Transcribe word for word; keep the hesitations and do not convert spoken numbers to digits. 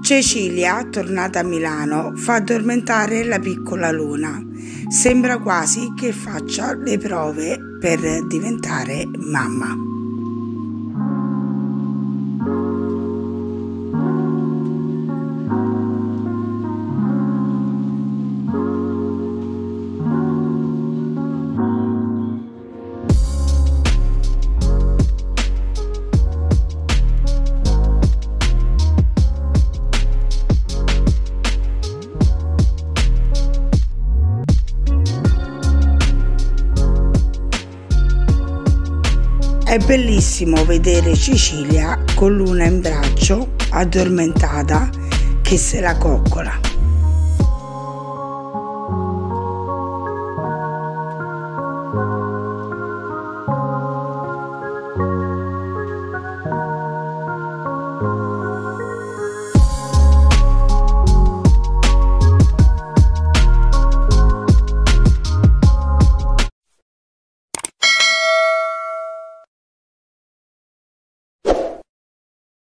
Cecilia, tornata a Milano, fa addormentare la piccola Luna. Sembra quasi che faccia le prove per diventare mamma. È bellissimo vedere Cecilia con Luna in braccio, addormentata, che se la coccola.